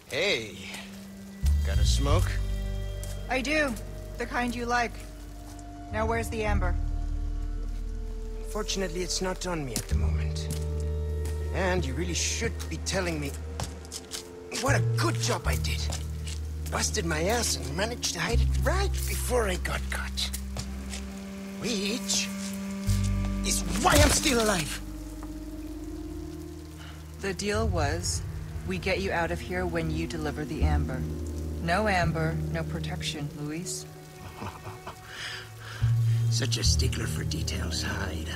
Hey, got a smoke? I do. The kind you like. Now where's the amber? Fortunately, it's not on me at the moment. And you really should be telling me what a good job I did. Busted my ass and managed to hide it right before I got caught. Which is why I'm still alive. The deal was, we get you out of here when you deliver the amber. No amber, no protection, Luis. Such a stickler for details, huh, Ada?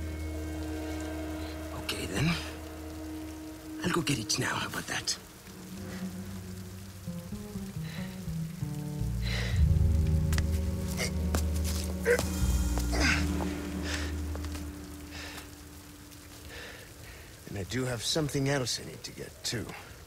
Okay, then. I'll go get it now, how about that? And I do have something else I need to get, too.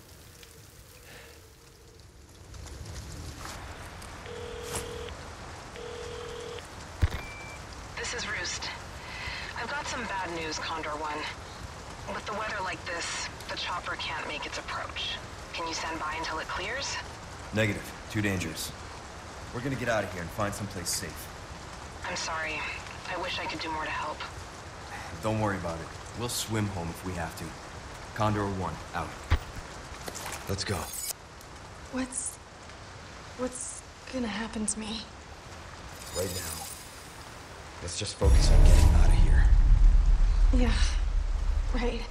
This is Roost. I've got some bad news, Condor One. With the weather like this, the chopper can't make its approach. Can you stand by until it clears? Negative. Too dangerous. We're gonna get out of here and find someplace safe. I'm sorry. I wish I could do more to help. Don't worry about it. We'll swim home if we have to. Condor 1, out. Let's go. What's gonna happen to me? Right now, let's just focus on getting out of here. Yeah, right.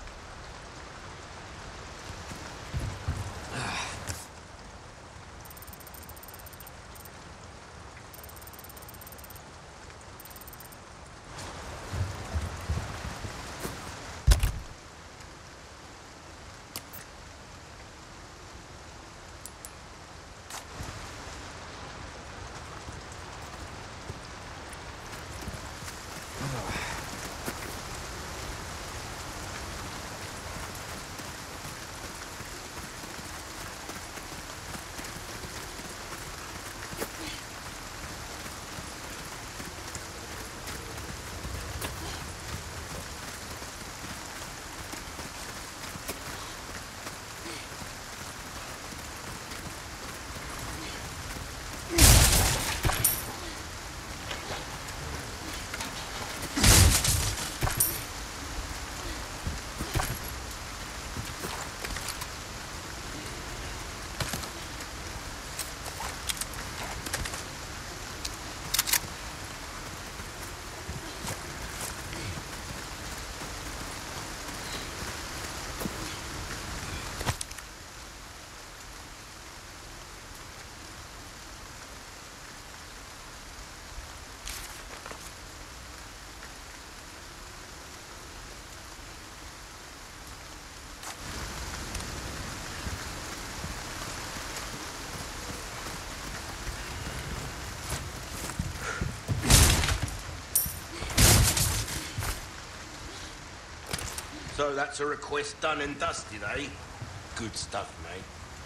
So that's a request done and dusted, eh? Good stuff, mate.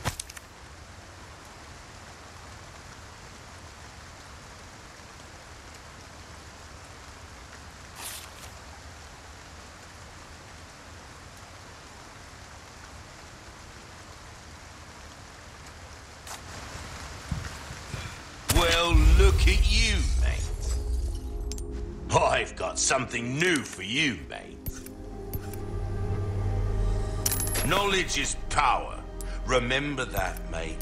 Well, look at you, mate. I've got something new for you, mate. Knowledge is power. Remember that, mate.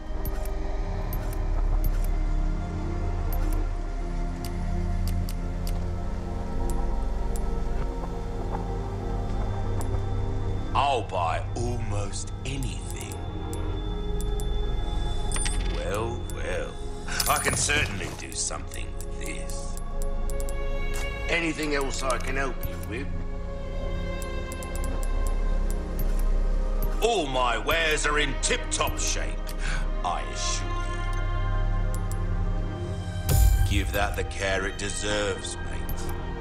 I'll buy almost anything. Well, well. I can certainly do something with this. Anything else I can help you with? All my wares are in tip-top shape, I assure you. Give that the care it deserves, mate.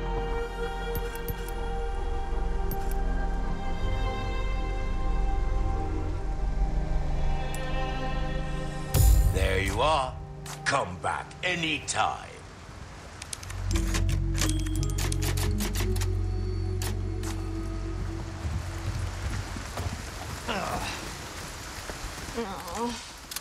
There you are. Come back anytime. Oh.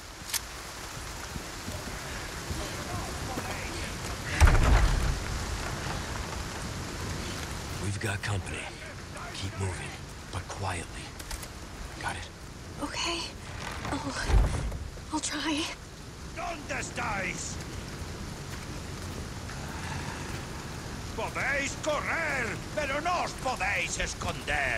We've got company. Keep moving, but quietly. Got it? Okay. I'll try. ¿Dónde estáis? Podéis correr, pero no os podéis esconder.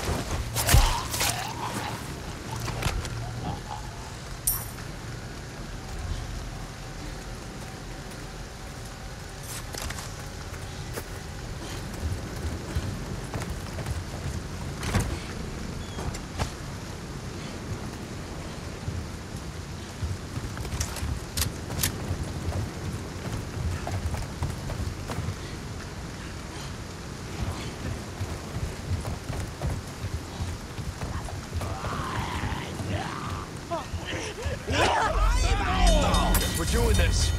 We're doing this.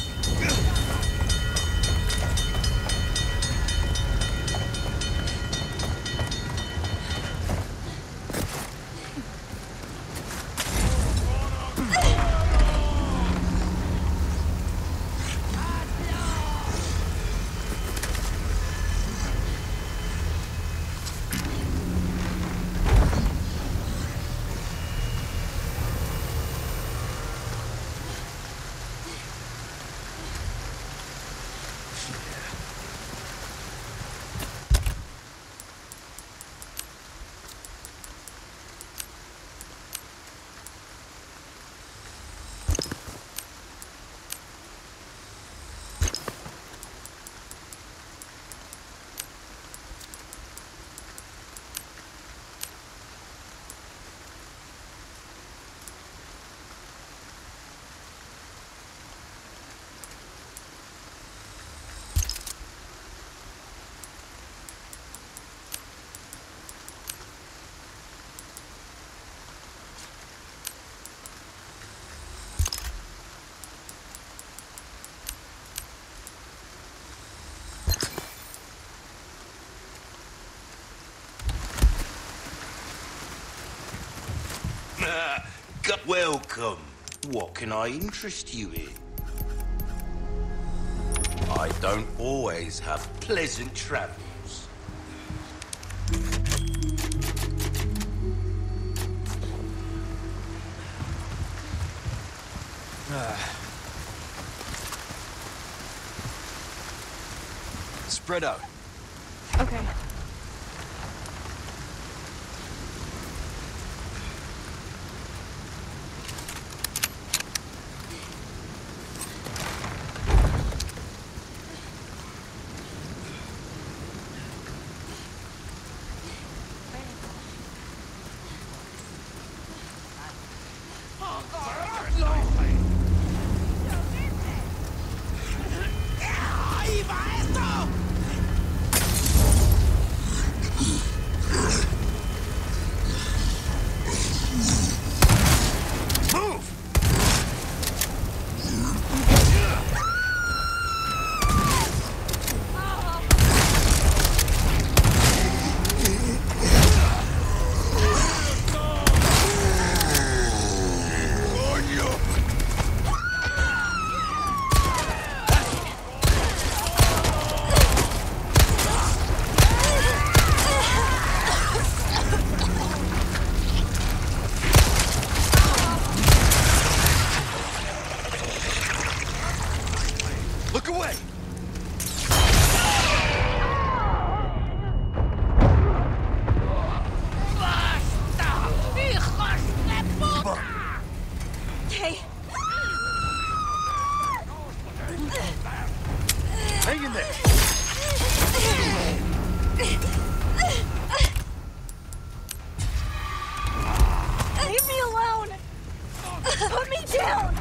Welcome. What can I interest you in? I don't always have pleasant travels. Spread out. Okay. Look away! Okay. Hang in there! Leave me alone! Put me down!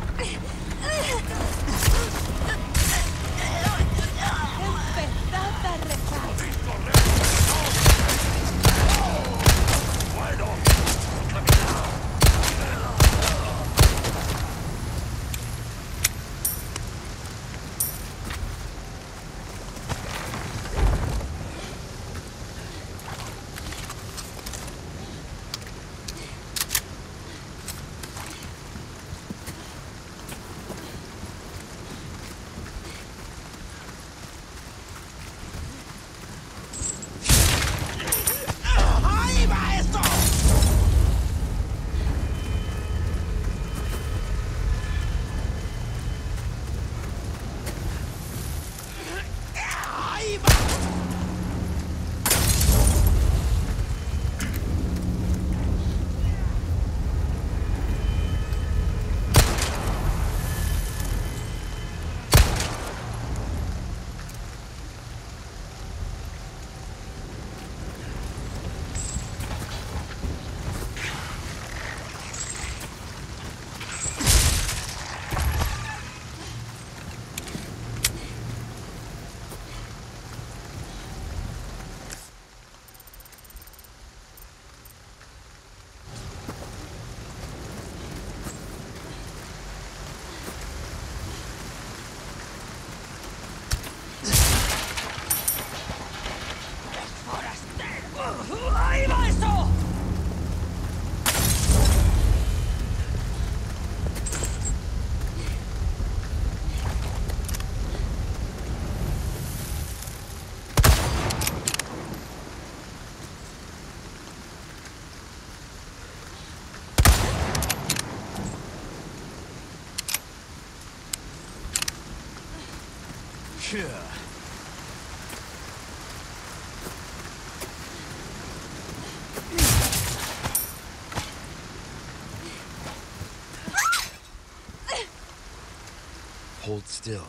Hold still.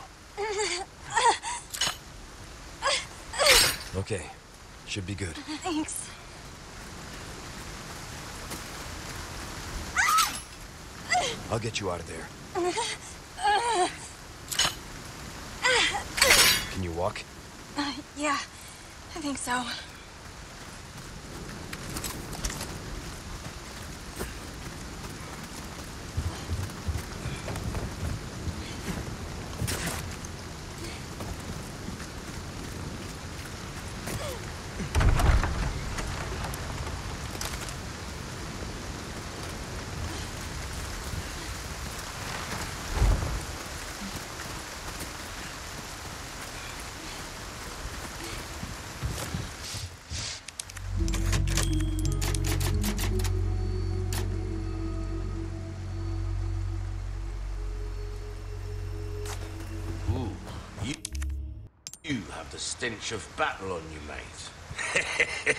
Okay. Should be good. Thanks. I'll get you out of there. Can you walk? Yeah, I think so. You have the stench of battle on you, mate.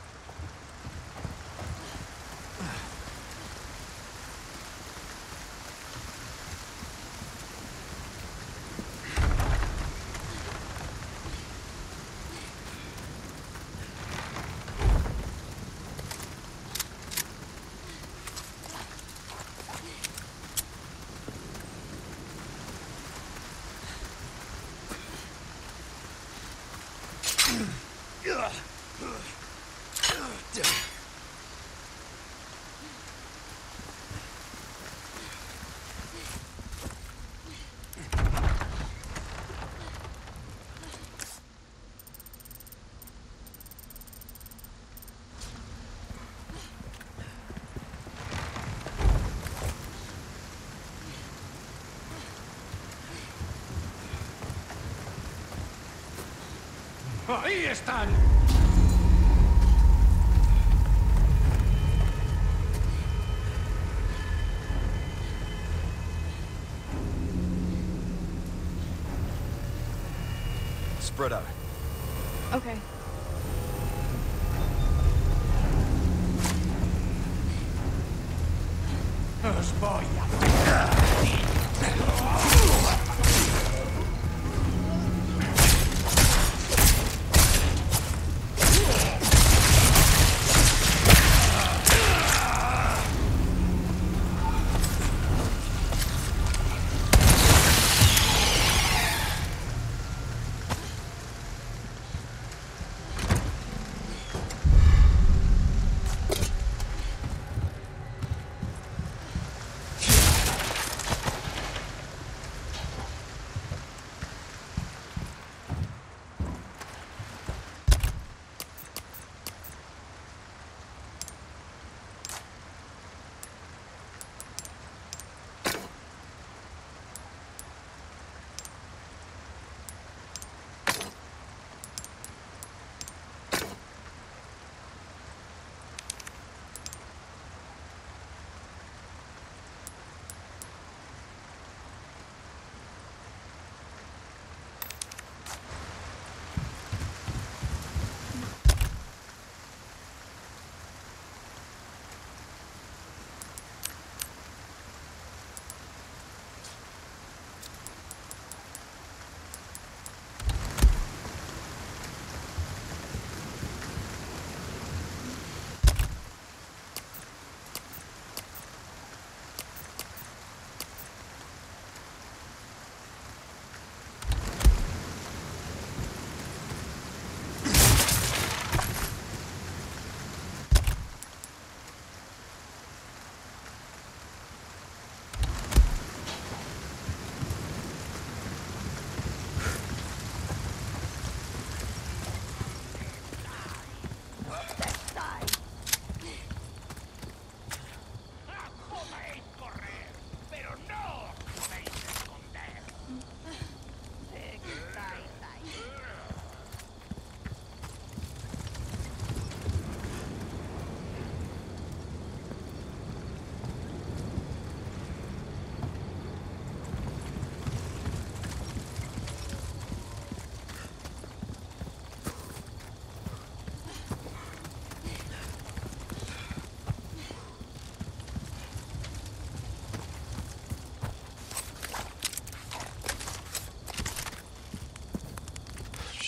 ¡Ahí están! Spread out. Okay. ¡Os voy a...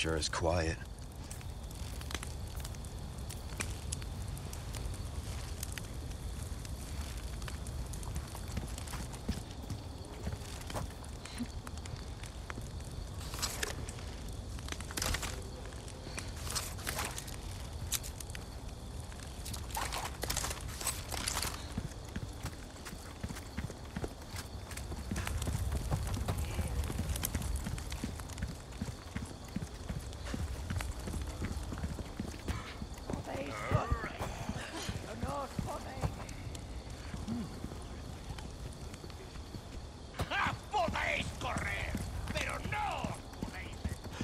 Sure is quiet. Podéis correr, pero no podéis.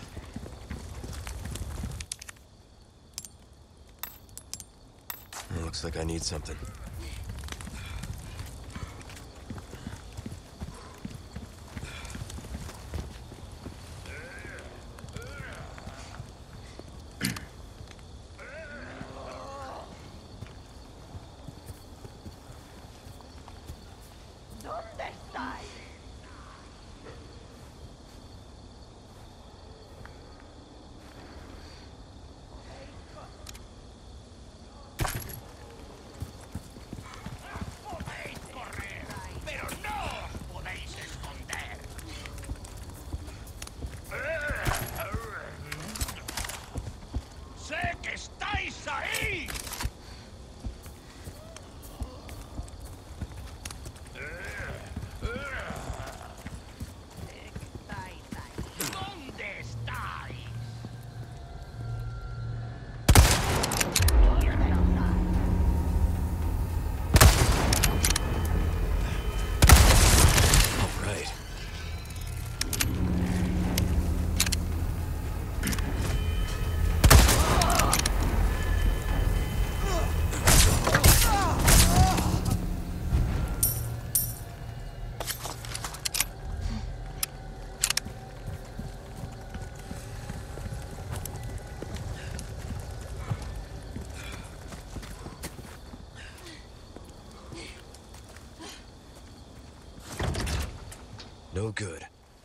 Looks like I need something. ¿Dónde estáis? Podéis correr, pero no os podéis esconder. ¡Sé que estáis ahí! ¿Dónde estáis? All right. No good.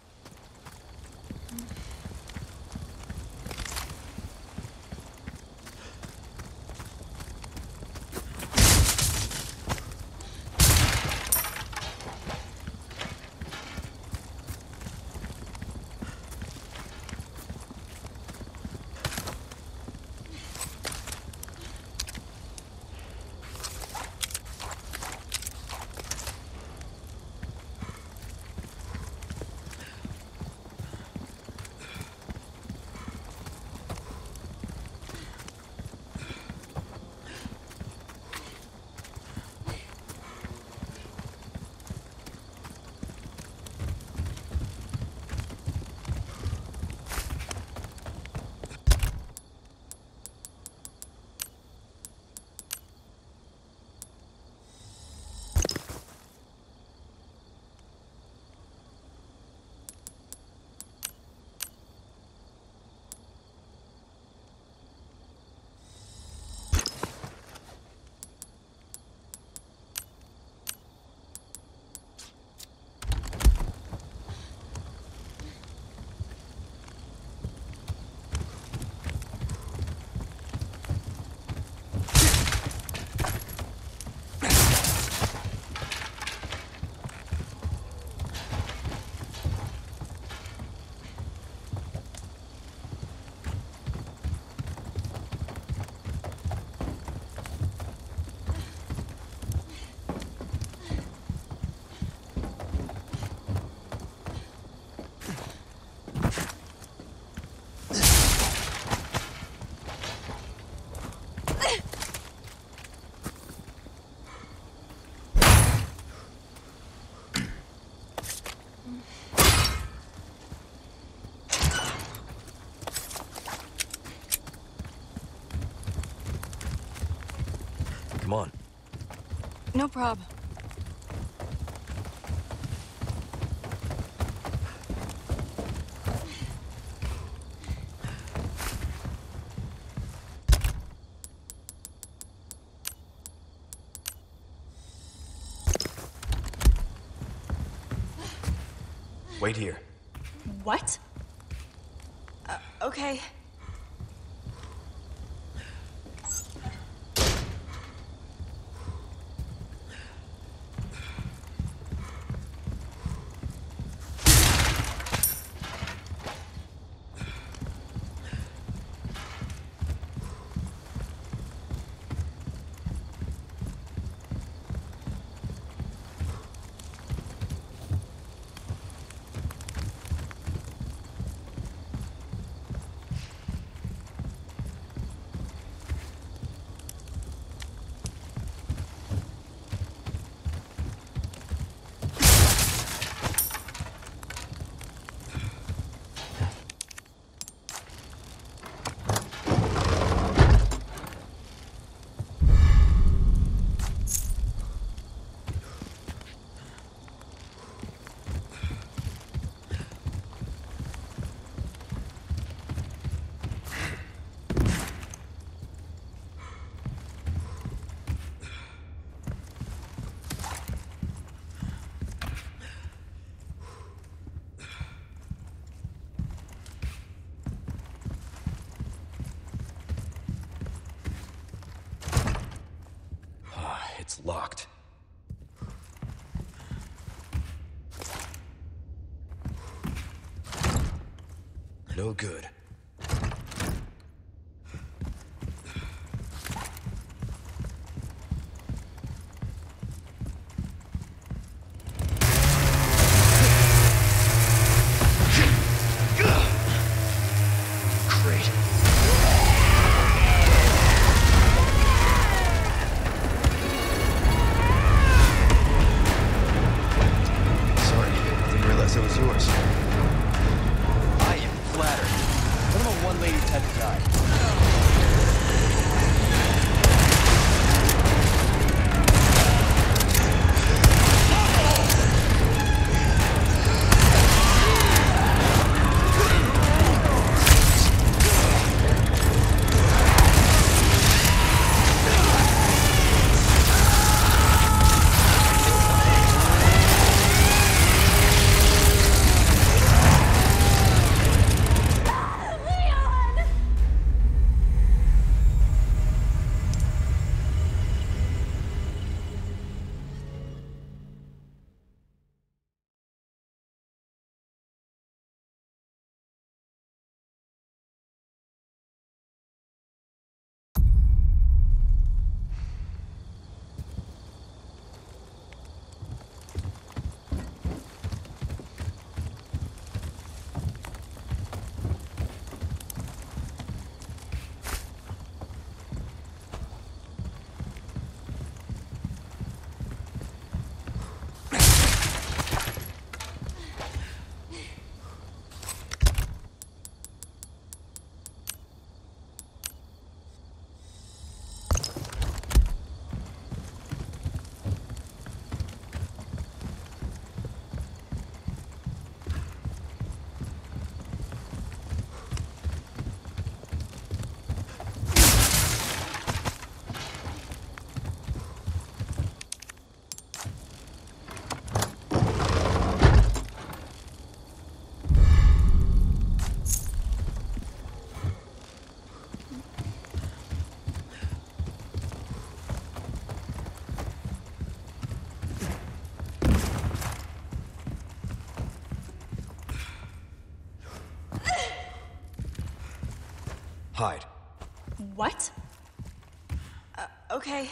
Come on. No prob. Wait here. What? Okay. It's locked. No good. Hide. What? Okay.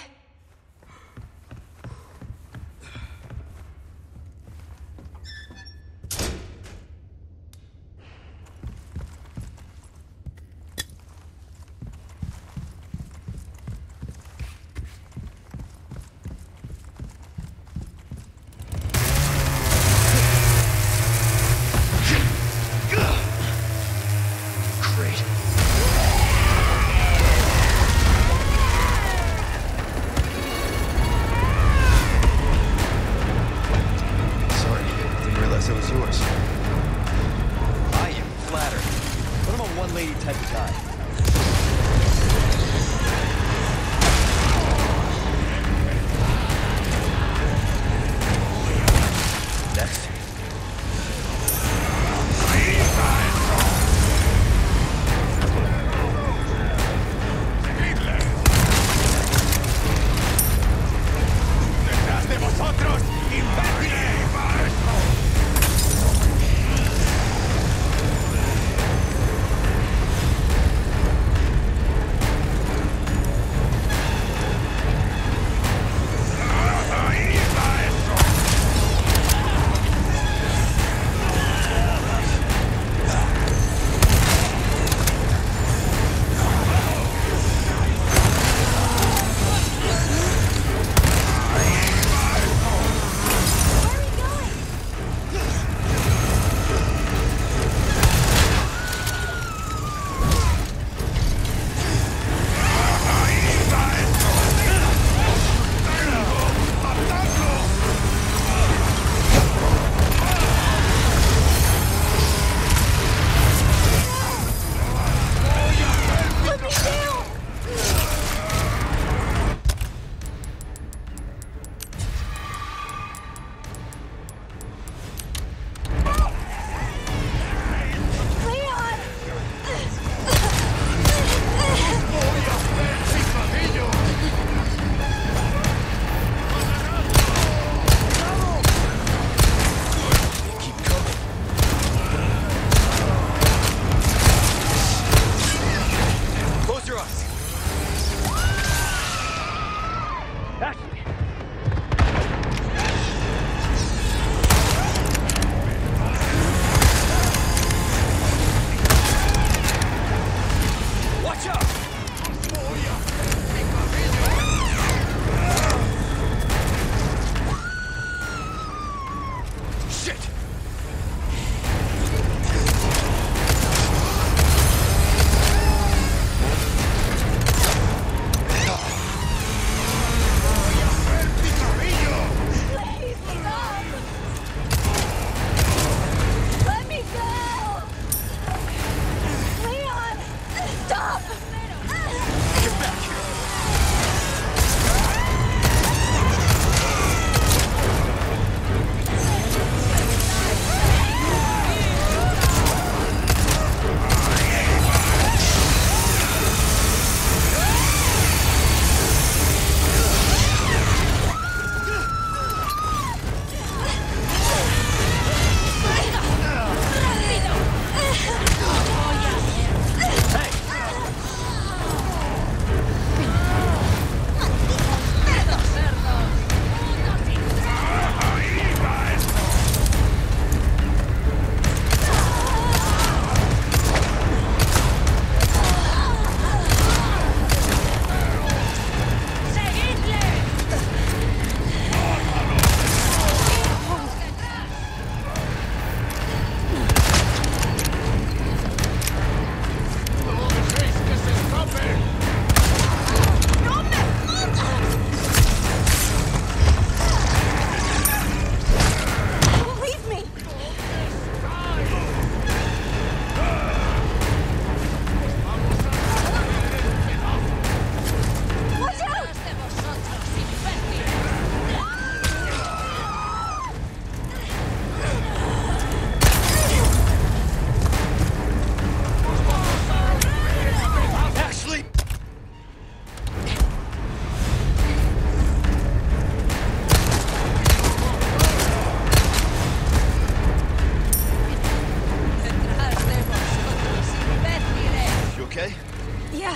okay? Yeah.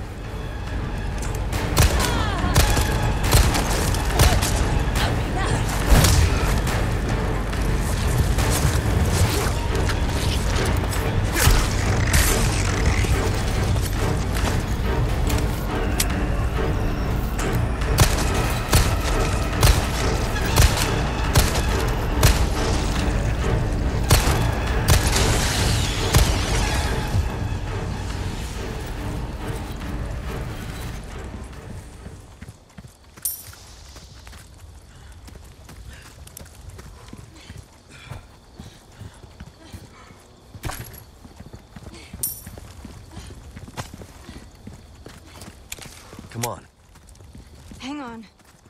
Come on. Hang on.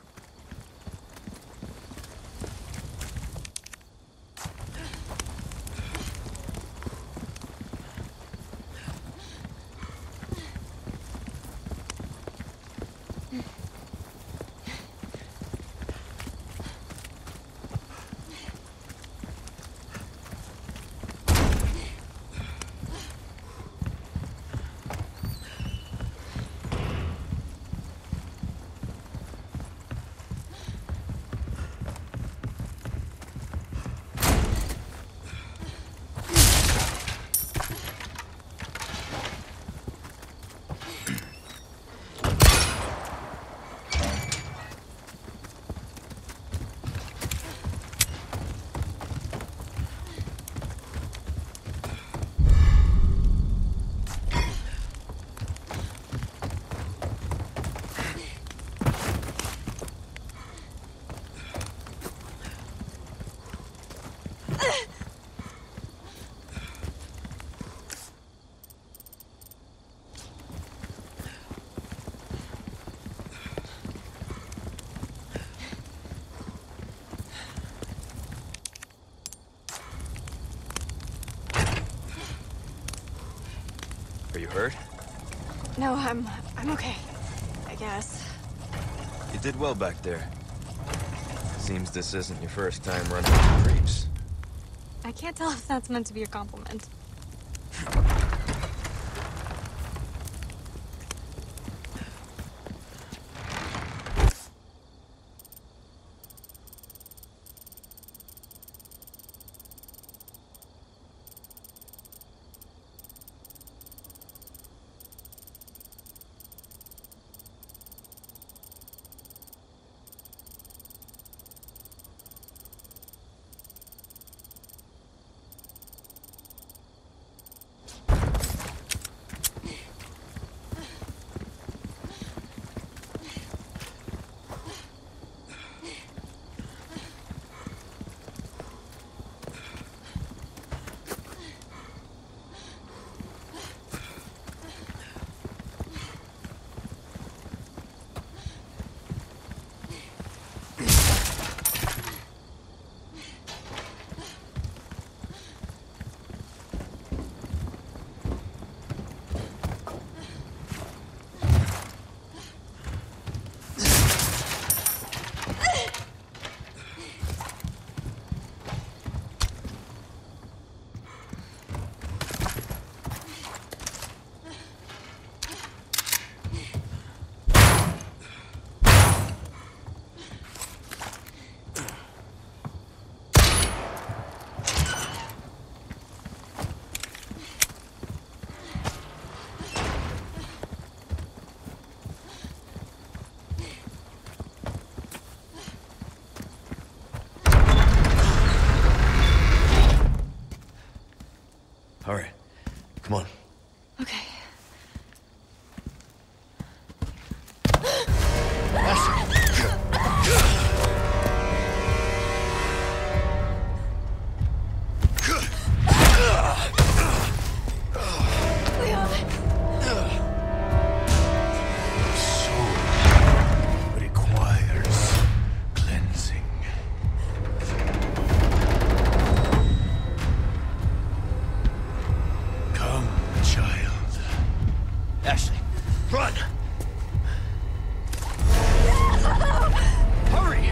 Are you hurt? No, I'm okay. I guess. You did well back there. Seems this isn't your first time running into creeps. I can't tell if that's meant to be a compliment. All right. Come on. Okay. Ashley, run! Hurry!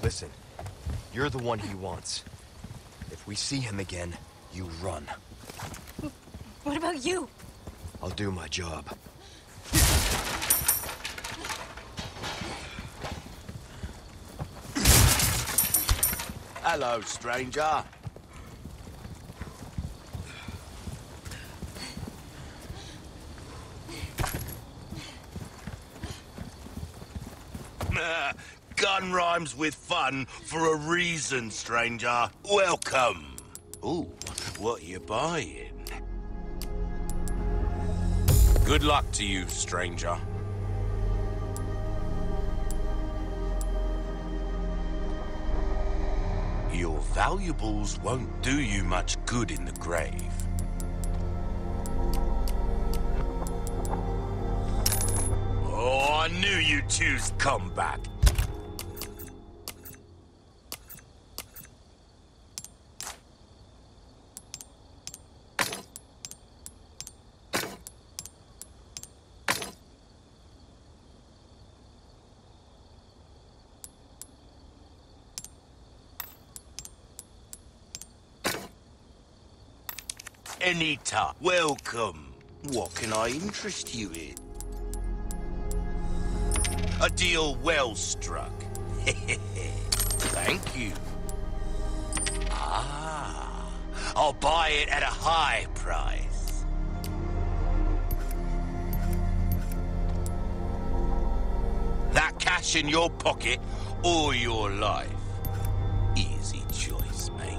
Listen, you're the one he wants. If we see him again, you run. What about you? I'll do my job. Hello, stranger. Gun rhymes with fun for a reason, stranger. Welcome. Ooh, what you buying? Good luck to you, stranger. Your valuables won't do you much good in the grave. Oh, I knew you'd choose come back. Anytime. Welcome. What can I interest you in? A deal well struck. Thank you. Ah, I'll buy it at a high price. That cash in your pocket or your life. Easy choice, mate.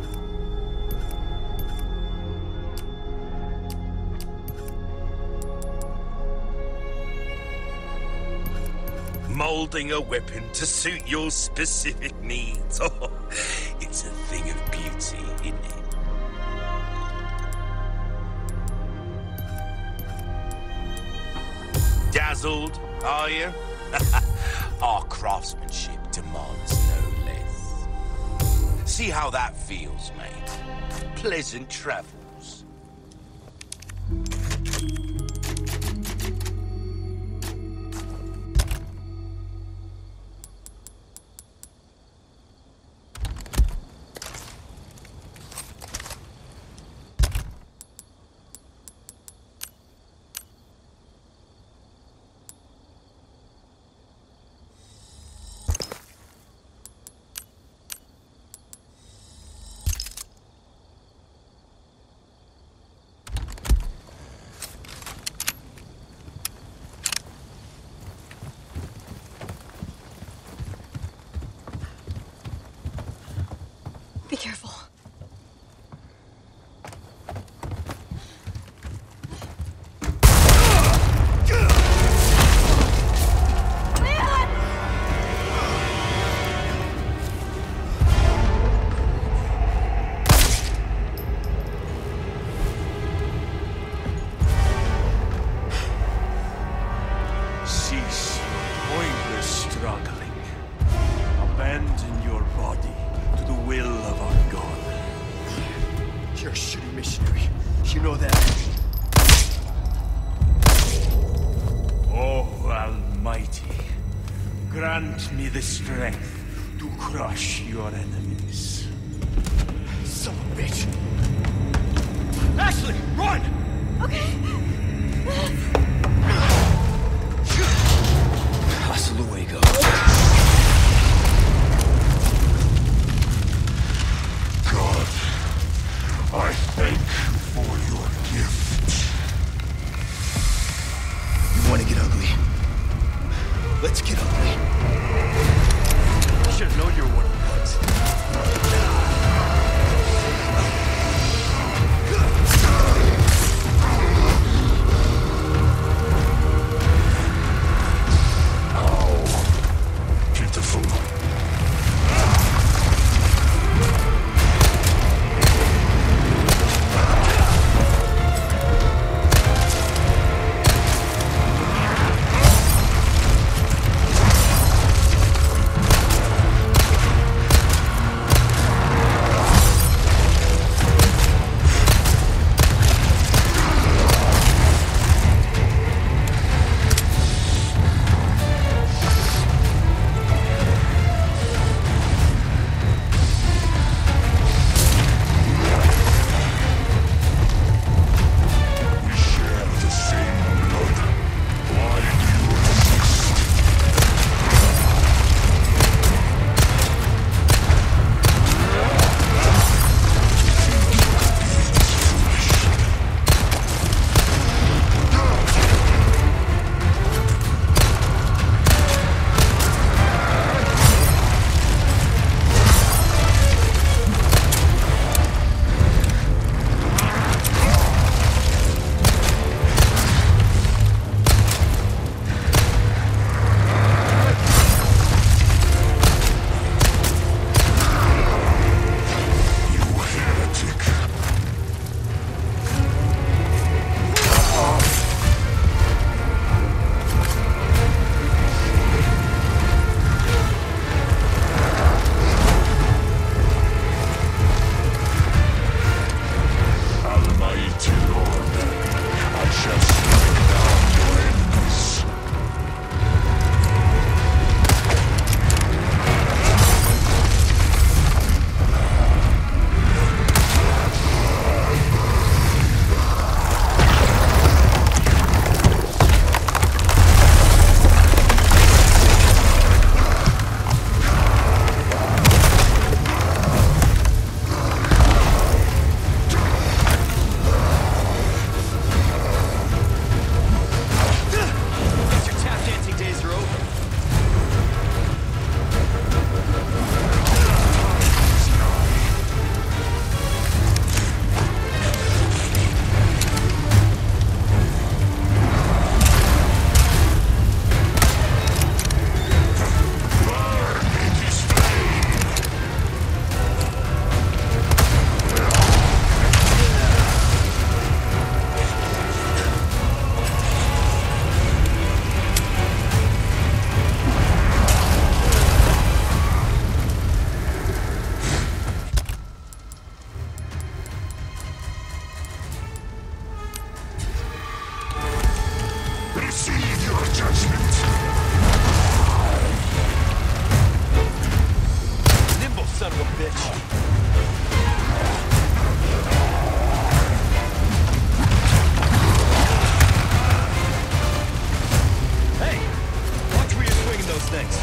Molding a weapon to suit your specific needs. Oh, it's a thing of beauty, isn't it? Dazzled, are you? Our craftsmanship demands no less. See how that feels, mate. Pleasant travels. Be careful. Cease your pointless struggling. Abandon your body to the will of our God. You're a shitty missionary. You know that. Oh, Almighty, grant me the strength to crush your enemies. Son of a bitch. Ashley, run! Hasta luego. God, I thank you for your gift. You want to get ugly? Let's get ugly. You should have known you were one of the bugs. Pitiful. these things.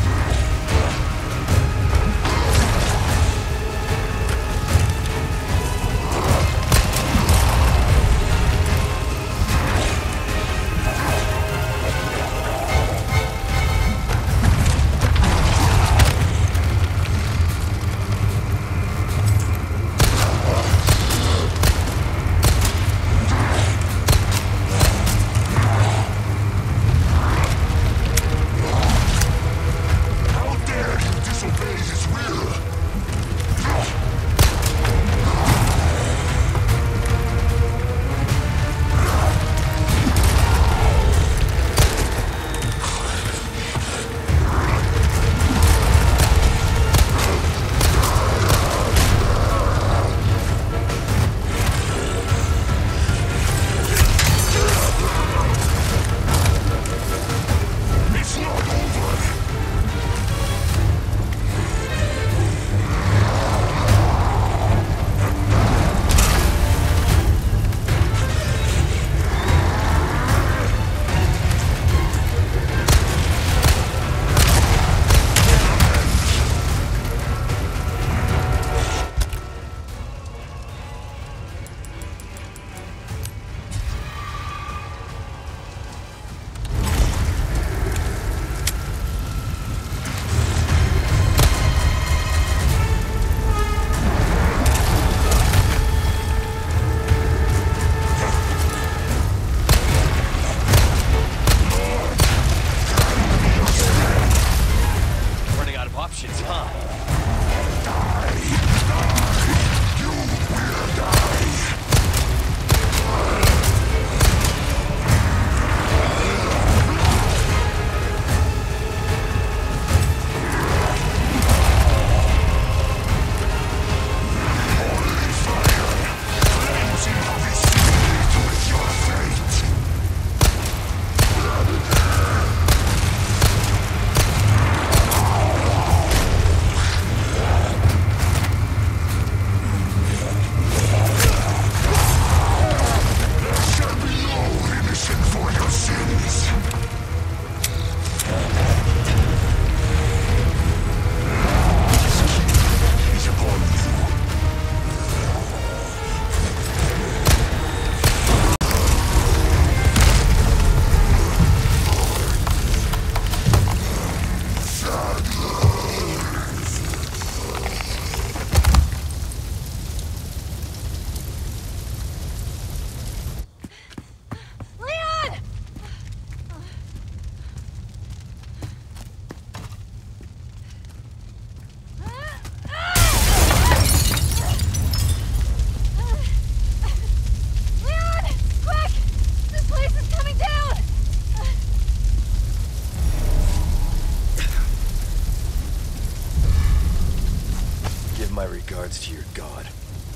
My regards to your god.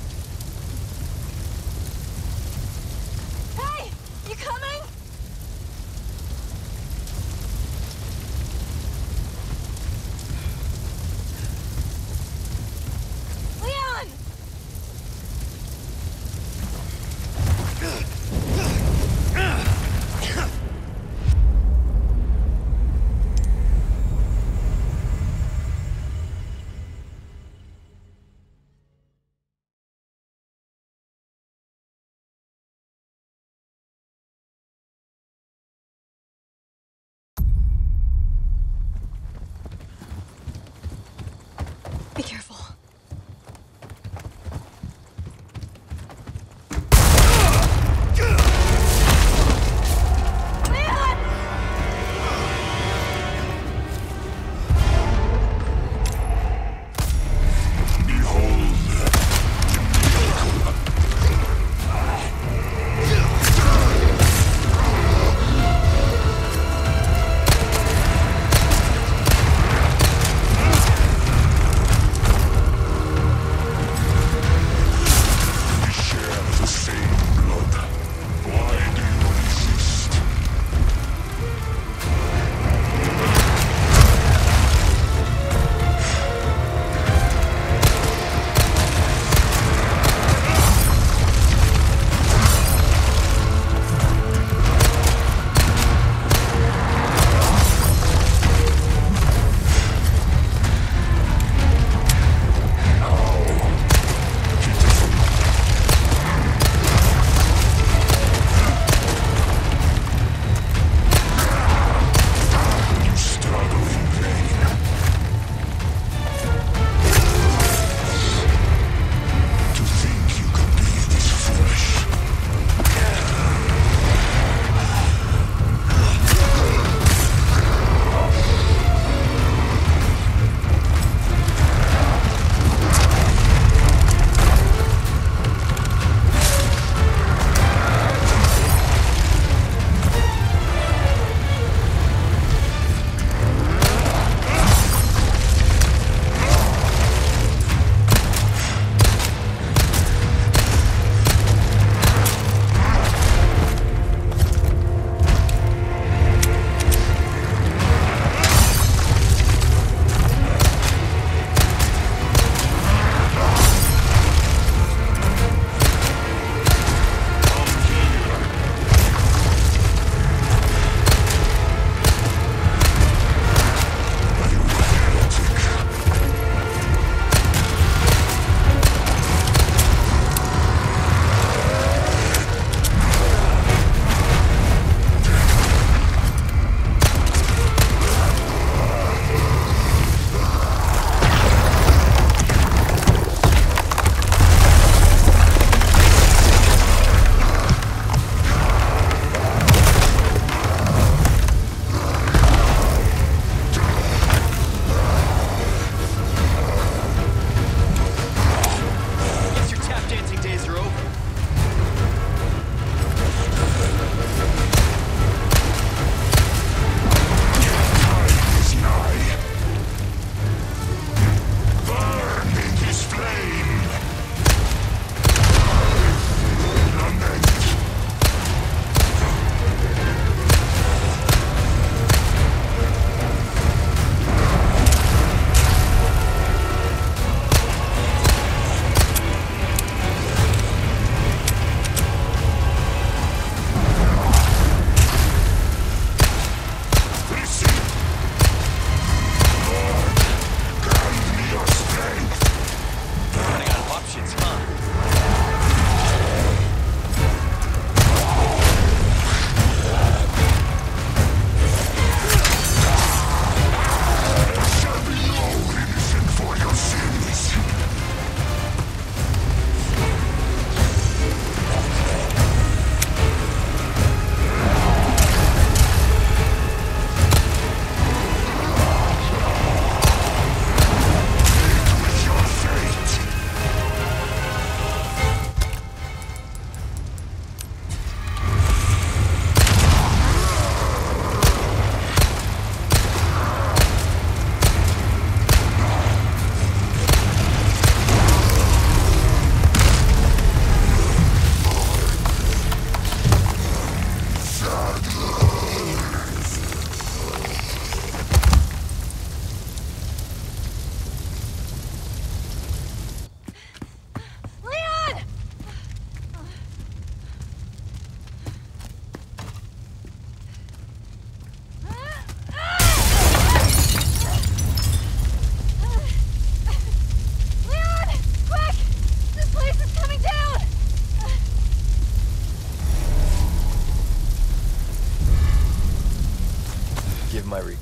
Hey! You coming? Leon! Be careful.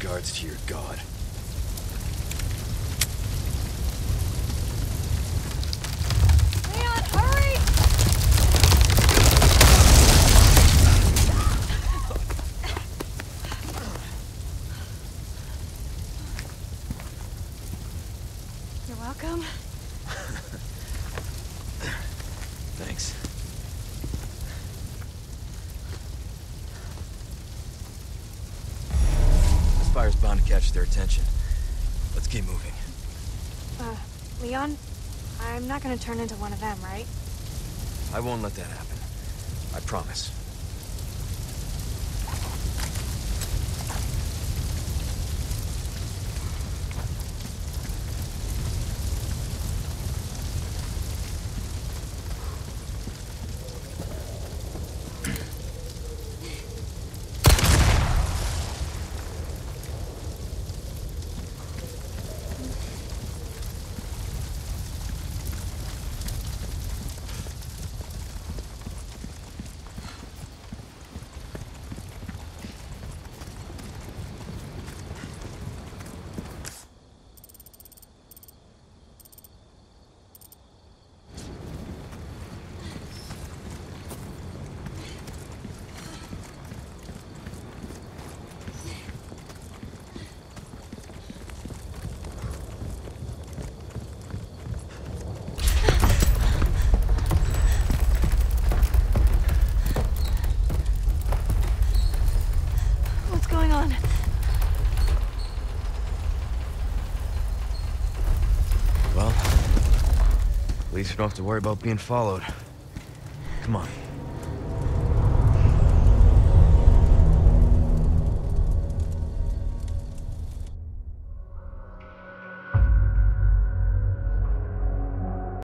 regards to your god. Leon, hurry! You're welcome. Thanks. This fire's bound to catch their attention. Let's keep moving. Leon, I'm not gonna turn into one of them, right? I won't let that happen. I promise. What's going on? Well, at least we don't have to worry about being followed. Come on.